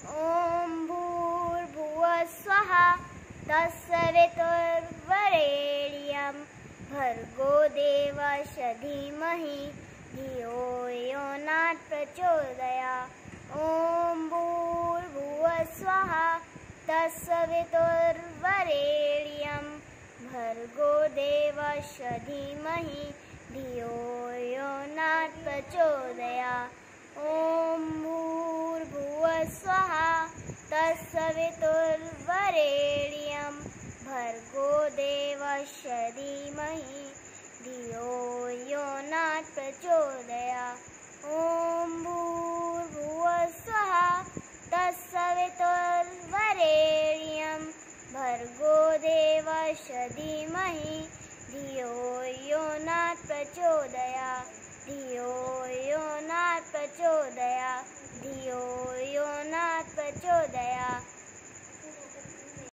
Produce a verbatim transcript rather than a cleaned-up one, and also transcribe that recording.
ॐ भूर्भुवः स्वः तत्सवितुर्वरेण्यं भर्गो देवस्य धीमहि धियो यो न प्रचोदयात्। ॐ भूर्भुवः स्वः तत्सवितुर्वरेण्यं भर्गो देवस्य धीमहि धियो यो न प्रचोदयात्। ॐ भूर्भुवः स्वः तत्सवितुर्वरेण्यं भर्गो देवस्य धीमहि धियो यो न प्रचोदयात्। ॐ